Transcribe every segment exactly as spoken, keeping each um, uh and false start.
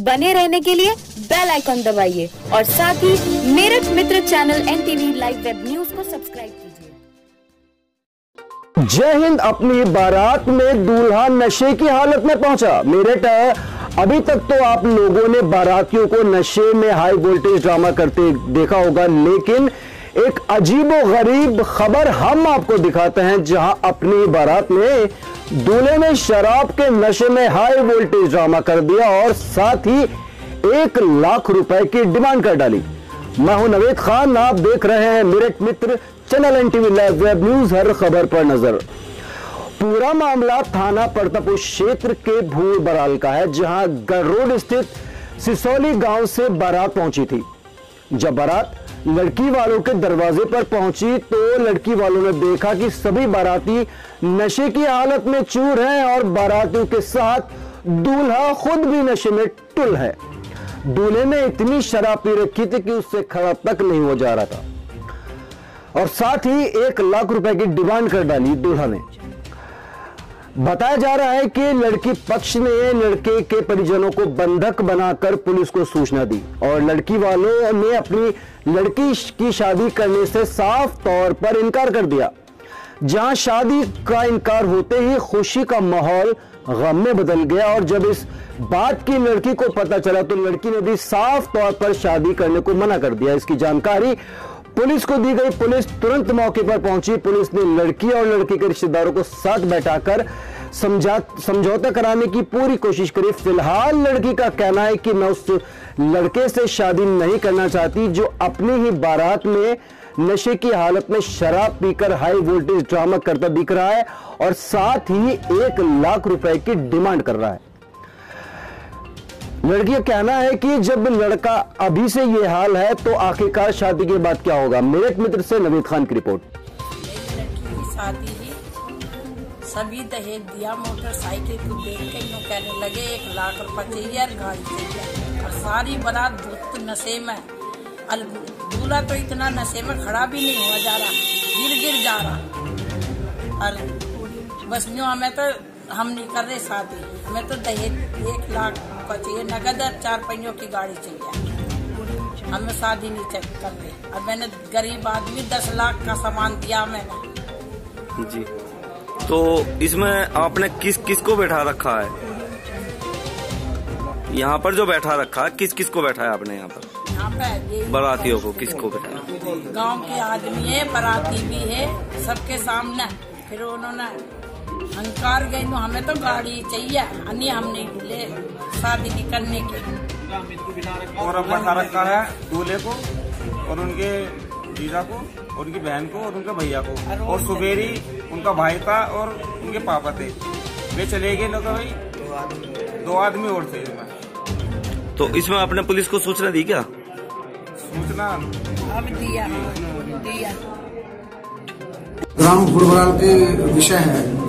बने रहने के लिए बेल आइकॉन दबाइए और साथ ही Meerut Mitra channel NTV live web news को सब्सक्राइब कीजिए। जय हिंद। अपनी बारात में दूल्हा नशे की हालत में पहुंचा। मेरठ अभी तक तो आप लोगों ने बारातियों को नशे में हाई वोल्टेज ड्रामा करते देखा होगा, लेकिन एक अजीबो गरीब खबर हम आपको दिखाते हैं, जहां अपनी बारात में दूल्हे ने शराब के नशे में हाई वोल्टेज ड्रामा कर दिया और साथ ही एक लाख रुपए की डिमांड कर डाली। मैं हूं नवेद खान, आप देख रहे हैं Meerut Mitra channel NTV live web news, हर खबर पर नजर। पूरा मामला थाना परतापुर क्षेत्र के भूर बराल का है, जहां गढ़ रोड स्थित सिसौली गांव से बारात पहुंची थी। जब बारात लड़की वालों के दरवाजे पर पहुंची तो लड़की वालों ने देखा कि सभी बाराती नशे की हालत में चूर हैं और बारातियों के साथ दूल्हा खुद भी नशे में टुल है। दूल्हे ने इतनी शराब पी रखी थी कि उससे खड़ा तक नहीं हो जा रहा था और साथ ही एक लाख रुपए की डिमांड कर डाली दूल्हा ने। बताया जा रहा है कि लड़की पक्ष ने लड़के के परिजनों को बंधक बनाकर पुलिस को सूचना दी और लड़की वालों ने अपनी लड़की की शादी करने से साफ तौर पर इनकार कर दिया। जहां शादी का इनकार होते ही खुशी का माहौल गम में बदल गया और जब इस बात की लड़की को पता चला तो लड़की ने भी साफ तौर पर शादी करने को मना कर दिया। इसकी जानकारी पुलिस को दी गई। पुलिस तुरंत मौके पर पहुंची। पुलिस ने लड़की और लड़की के रिश्तेदारों को साथ बैठाकर समझा समझौता कराने की पूरी कोशिश करी। फिलहाल लड़की का कहना है कि मैं उस लड़के से शादी नहीं करना चाहती जो अपनी ही बारात में नशे की हालत में शराब पीकर हाई वोल्टेज ड्रामा करता दिख रहा है और साथ ही एक लाख रुपए की डिमांड कर रहा है। लड़की का कहना है कि जब लड़का अभी से ये हाल है तो आखिरकार शादी के बाद क्या होगा। मेरठ मित्र से नवीद खान की रिपोर्ट। मेरी लड़की की शादी ही सभी दहेज दिया, मोटरसाइकिल को देख के यूँ कहने लगे एक लाख रुपए चाहिए और गाड़ी चाहिए और सारी बारात धुत नशे में। दूल्हा तो इतना नशे में खड़ा भी नहीं हुआ जा रहा, गिर गिर जा रहा। और बस यूँ हमें तो हम नहीं कर रहे शादी, हमें तो दहेज एक लाख रुपये चाहिए नगद और चार पहियों की गाड़ी चाहिए। हमें शादी नहीं चेक कर रहे और मैंने गरीब आदमी दस लाख का सामान दिया मैंने जी। तो इसमें आपने किस किस को बैठा रखा है? यहाँ पर जो बैठा रखा है किस किस को बैठा है आपने यहाँ पर? यहाँ पे बारातियों को किसको बैठाया? गांव के आदमी है, बाराती भी है, सबके सामने। फिर उन्होंने अंकार गई तो हमें तो गाड़ी चाहिए, अन्य हम नहीं ले शादी नहीं करने की। और अब बैठा रखा है दूल्हे को और उनके जीजा को, उनकी बहन को और उनके भैया को, और सुबेरी उनका भाई था और उनके पापा थे। वे चले गए लोग भाई, दो आदमी और थे इसमें। तो इसमें आपने पुलिस को सूचना दी क्या? सूचना अब दिया दिया ग्राम भूरबराल के विषय है।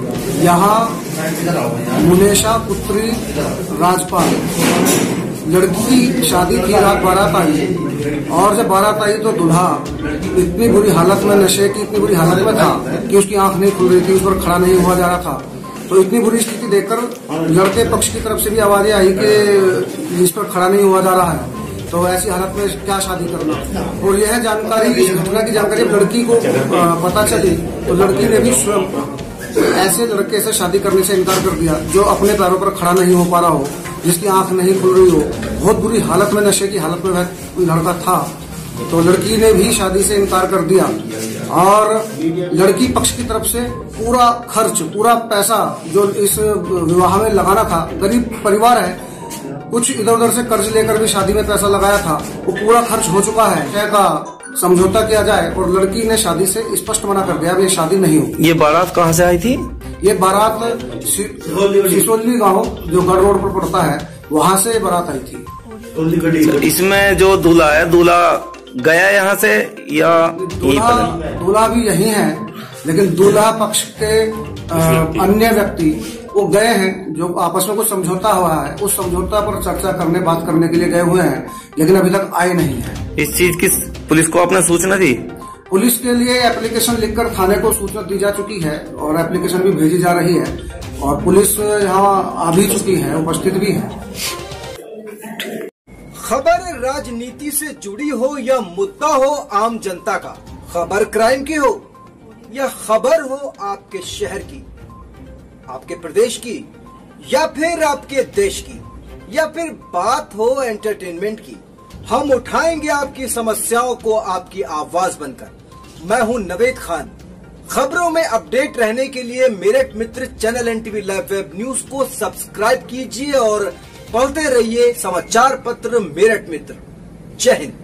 यहाँ मुनेशा पुत्री राजपाल लड़की की शादी की रात बारात आई और जब बारात आई तो दूल्हा इतनी बुरी हालत में, नशे की इतनी बुरी हालत में था कि उसकी आंख नहीं खुल रही थी, उस पर खड़ा नहीं हुआ जा रहा था। तो इतनी बुरी स्थिति देखकर लड़के पक्ष की तरफ से भी आवाजें आई कि इस पर खड़ा नहीं हुआ जा रहा है, तो ऐसी हालत में क्या शादी करना। और यह जानकारी, इस घटना की जानकारी लड़की को पता चली तो लड़की ने भी स्वयं ऐसे लड़के से शादी करने से इनकार कर दिया जो अपने पैरों पर खड़ा नहीं हो पा रहा हो, जिसकी आंख नहीं खुल रही हो, बहुत बुरी हालत में, नशे की हालत में वह लड़का था। तो लड़की ने भी शादी से इनकार कर दिया और लड़की पक्ष की तरफ से पूरा खर्च, पूरा पैसा जो इस विवाह में लगाना था, गरीब परिवार है, कुछ इधर उधर से कर्ज लेकर भी शादी में पैसा लगाया था, वो पूरा खर्च हो चुका है। क्या का समझौता किया जाए और लड़की ने शादी से स्पष्ट मना कर दिया, अब ये शादी नहीं होगी। ये बारात कहाँ से आई थी? ये बारात सिसोली गांव जो गढ़ रोड पर पड़ता है, वहाँ से बारात आई थी। तो इसमें जो दूल्हा है, दूल्हा गया यहाँ से या दूल्हा दूल्हा भी यही है, लेकिन दूल्हा पक्ष के अन्य व्यक्ति वो गए हैं, जो आपस में कुछ समझौता हुआ है, उस समझौता पर चर्चा करने, बात करने के लिए गए हुए हैं, लेकिन अभी तक आए नहीं है। इस चीज की पुलिस को आपने सूचना दी? पुलिस के लिए एप्लीकेशन लिखकर थाने को सूचना दी जा चुकी है और एप्लीकेशन भी भेजी जा रही है और पुलिस यहाँ आ भी चुकी है, उपस्थित भी है। खबर राजनीति से जुड़ी हो या मुद्दा हो आम जनता का, खबर क्राइम की हो या खबर हो आपके शहर की, आपके प्रदेश की या फिर आपके देश की, या फिर बात हो एंटरटेनमेंट की, हम उठाएंगे आपकी समस्याओं को आपकी आवाज बनकर। मैं हूं नवेद खान। खबरों में अपडेट रहने के लिए Meerut Mitra channel NTV live web news को सब्सक्राइब कीजिए और पढ़ते रहिए समाचार पत्र मेरठ मित्र। जय हिंद।